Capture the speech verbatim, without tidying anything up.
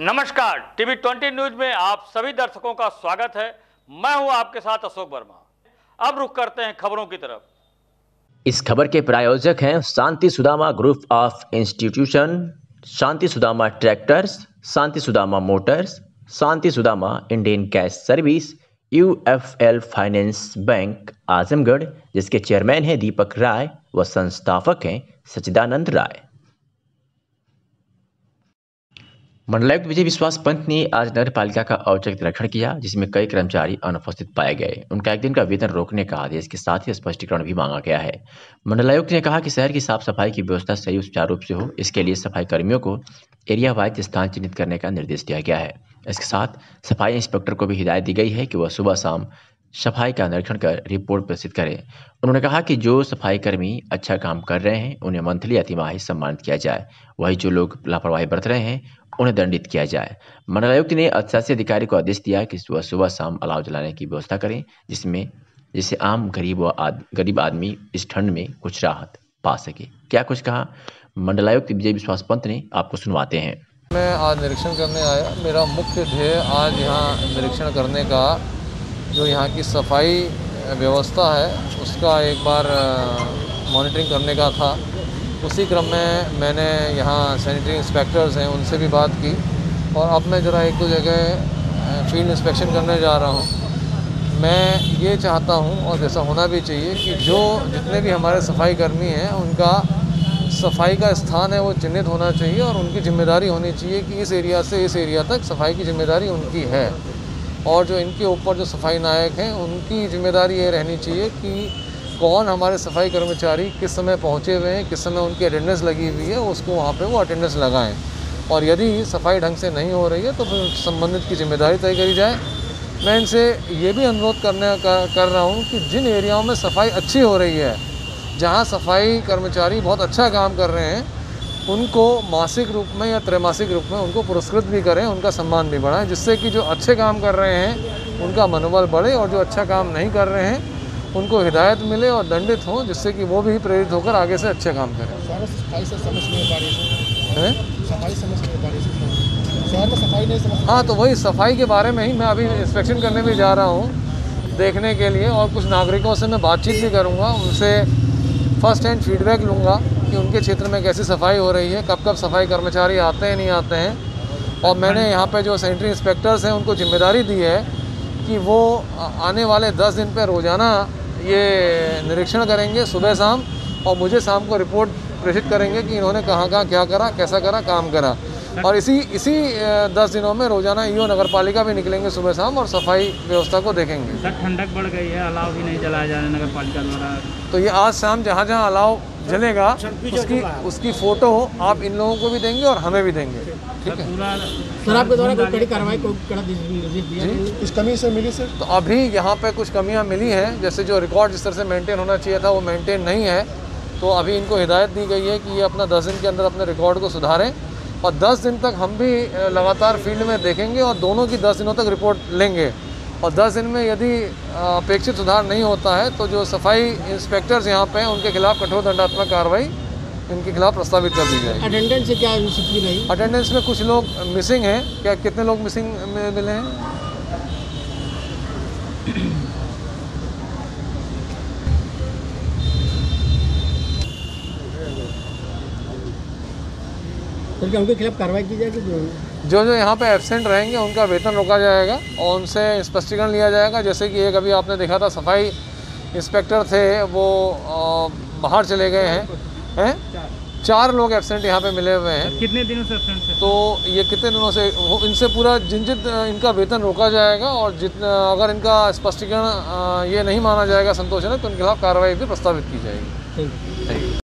नमस्कार, TV twenty news में आप सभी दर्शकों का स्वागत है। मैं हूं आपके साथ अशोक वर्मा। अब रुख करते हैं खबरों की तरफ। इस खबर के प्रायोजक हैं Shanti Sudama group of institution, Shanti Sudama tractors, Shanti Sudama motors, Shanti Sudama Indian cash service, UFL finance bank Azamgarh, जिसके चेयरमैन हैं दीपक राय व संस्थापक हैं सच्चिदानंद राय। मंडलायुक्त विजय विश्वास पंत ने आज नगर पालिका का औचक निरीक्षण किया, जिसमें कई कर्मचारी अनुपस्थित पाए गए। उनका एक दिन का वेतन रोकने का आदेश के साथ ही स्पष्टीकरण भी मांगा गया है। मंडलायुक्त ने कहा कि शहर की साफ सफाई की व्यवस्था सही सुचारू रूप से हो, इसके लिए सफाई कर्मियों को एरिया वाइज स्थान चिन्हित करने का निर्देश दिया गया है। इसके साथ सफाई इंस्पेक्टर को भी हिदायत दी गई है कि वह सुबह शाम सफाई का निरीक्षण कर रिपोर्ट प्रस्तुत करें। उन्होंने कहा कि जो सफाई कर्मी अच्छा काम कर रहे हैं उन्हें मंथली या तिमाही सम्मानित किया जाए, वही जो लोग लापरवाही बरत रहे हैं उन्हें दंडित किया जाए। मंडलायुक्त ने अधिशासी अधिकारी को आदेश दिया कि वह सुबह शाम अलाव जलाने की व्यवस्था करें, जिसमें जिससे आम गरीब व आद, गरीब आदमी इस ठंड में कुछ राहत पा सके। क्या कुछ कहा मंडलायुक्त विजय विश्वास पंत ने, आपको सुनवाते हैं। मैं आज निरीक्षण करने आया। मेरा मुख्य ध्येय आज यहाँ निरीक्षण करने का, जो यहाँ की सफाई व्यवस्था है उसका एक बार मॉनिटरिंग करने का था। उसी क्रम में मैंने यहाँ सैनिटरी इंस्पेक्टर्स हैं उनसे भी बात की, और अब मैं ज़रा एक दो जगह फील्ड इंस्पेक्शन करने जा रहा हूँ। मैं ये चाहता हूँ, और जैसा होना भी चाहिए, कि जो जितने भी हमारे सफाई कर्मी हैं उनका सफाई का स्थान है वो चिन्हित होना चाहिए, और उनकी जिम्मेदारी होनी चाहिए कि इस एरिया से इस एरिया तक सफाई की जिम्मेदारी उनकी है। और जो इनके ऊपर जो सफाई नायक हैं उनकी जिम्मेदारी ये रहनी चाहिए कि कौन हमारे सफाई कर्मचारी किस समय पहुंचे हुए हैं, किस समय उनकी अटेंडेंस लगी हुई है, उसको वहाँ पे वो अटेंडेंस लगाएं। और यदि सफाई ढंग से नहीं हो रही है तो फिर संबंधित की जिम्मेदारी तय करी जाए। मैं इनसे ये भी अनुरोध करने का कर रहा हूँ कि जिन एरियाओं में सफाई अच्छी हो रही है, जहाँ सफाई कर्मचारी बहुत अच्छा काम कर रहे हैं, उनको मासिक रूप में या त्रैमासिक रूप में उनको पुरस्कृत भी करें, उनका सम्मान भी बढ़ाएं, जिससे कि जो अच्छे काम कर रहे हैं उनका मनोबल बढ़े, और जो अच्छा काम नहीं कर रहे हैं उनको हिदायत मिले और दंडित हों, जिससे कि वो भी प्रेरित होकर आगे से अच्छे काम करें। सफाई से समझ नहीं पा रही है, सफाई समझ नहीं पा रही है, शहर में सफाई नहीं समझ। हाँ, तो वही सफाई के बारे में ही मैं अभी इंस्पेक्शन करने भी जा रहा हूँ देखने के लिए, और कुछ नागरिकों से मैं बातचीत भी करूँगा, उनसे फर्स्ट हैंड फीडबैक लूँगा कि उनके क्षेत्र में कैसी सफाई हो रही है, कब कब सफाई कर्मचारी आते हैं नहीं आते हैं। और मैंने यहाँ पे जो सैनिटरी इंस्पेक्टर्स हैं उनको जिम्मेदारी दी है कि वो आने वाले दस दिन पे रोज़ाना ये निरीक्षण करेंगे सुबह शाम, और मुझे शाम को रिपोर्ट प्रेषित करेंगे कि इन्होंने कहाँ कहाँ क्या करा, कैसा करा, काम करा। और इसी इसी दस दिनों में रोजाना ईओ नगर पालिका भी निकलेंगे सुबह शाम और सफाई व्यवस्था को देखेंगे। सर, ठंडक बढ़ गई है, अलाव भी नहीं जलाया जा रहा है नगर पालिका द्वारा। तो ये आज शाम जहाँ जहाँ अलाव जलेगा उसकी उसकी फ़ोटो आप इन लोगों को भी देंगे और हमें भी देंगे, ठीक है। सर, आपके द्वारा कोई कड़ी कार्रवाई को कड़ा निर्देश दिया इस कमी से मिली सर? तो अभी यहाँ पे कुछ कमियाँ मिली हैं, जैसे जो रिकॉर्ड जिस तरह से मेंटेन होना चाहिए था वो मेंटेन नहीं है। तो अभी इनको हिदायत दी गई है कि ये अपना दस दिन के अंदर अपने रिकॉर्ड को सुधारें, और दस दिन तक हम भी लगातार फील्ड में देखेंगे और दोनों की दस दिनों तक रिपोर्ट लेंगे। और दस दिन में यदि अपेक्षित सुधार नहीं होता है तो जो सफाई इंस्पेक्टर्स यहाँ पे हैं उनके खिलाफ कठोर दंडात्मक कार्रवाई इनके खिलाफ प्रस्तावित कर दी जाएगी। अटेंडेंस से क्या स्थिति रही? अटेंडेंस में कुछ लोग मिसिंग हैं। क्या कितने लोग मिसिंग में मिले हैं? तो उनके खिलाफ कार्रवाई की जाएगी? जो जो यहाँ पे एब्सेंट रहेंगे उनका वेतन रोका जाएगा और उनसे स्पष्टीकरण लिया जाएगा। जैसे कि एक अभी आपने देखा था सफाई इंस्पेक्टर थे, वो बाहर चले गए हैं, हैं? चार लोग एब्सेंट यहाँ पे मिले हुए हैं। कितने दिनों से एब्सेंट थे? तो ये कितने दिनों से वो इनसे पूरा जिनजित इनका वेतन रोका जाएगा, और जितना अगर इनका स्पष्टीकरण ये नहीं माना जाएगा संतोषजनक तो उनके खिलाफ कार्रवाई भी प्रस्तावित की जाएगी।